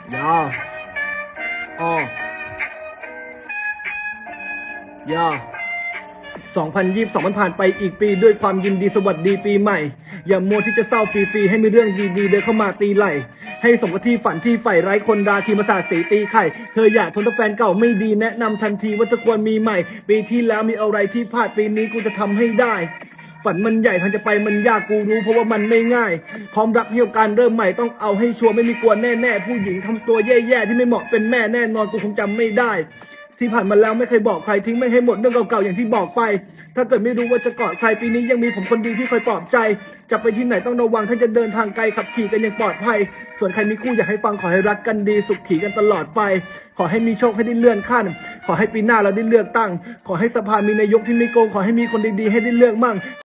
ยาอ๋อยา2022มันผ่านไปอีกปีด้วยความยินดีสวัสดีปีใหม่อย่ามัวที่จะเศร้าฟรีๆให้มีเรื่องดีๆเดินเข้ามาตีไหลให้สมกับที่ฝันที่ใฝ่ไร้คนราทีมาสาดสีตีไข่เธออยากทนกับแฟนเก่าไม่ดีแนะนำทันทีว่าเธอควรมีใหม่ปีที่แล้วมีอะไรที่พลาดปีนี้กูจะทำให้ได้ฝันมันใหญ่ทางจะไปมันยากกูรู้เพราะว่ามันไม่ง่ายพร้อมรักเที่ยวการเริ่มใหม่ต้องเอาให้ชัวร์ไม่มีกลัวแน่ๆผู้หญิงทำตัวแย่ๆที่ไม่เหมาะเป็นแม่แน่นอนกูคงจำไม่ได้ที่ผ่านมาแล้วไม่เคยบอกใครทิ้งไม่ให้หมดเรื่องเก่าๆอย่างที่บอกไปถ้าเกิดไม่รู้ว่าจะกอดใครปีนี้ยังมีผมคนดีที่คอยปลอบใจจะไปที่ไหนต้องระวังถ้าจะเดินทางไกลขับขี่กันอย่างปลอดภัยส่วนใครมีคู่อยากให้ฟังขอให้รักกันดีสุขขี่กันตลอดไปขอให้มีโชคให้ได้เลื่อนขั้นขอให้ปีหน้าเราได้เลือกตั้งขอให้สภามีนายกที่ไม่โกงขอให้มีคนดีๆให้ได้เลือกมั่ง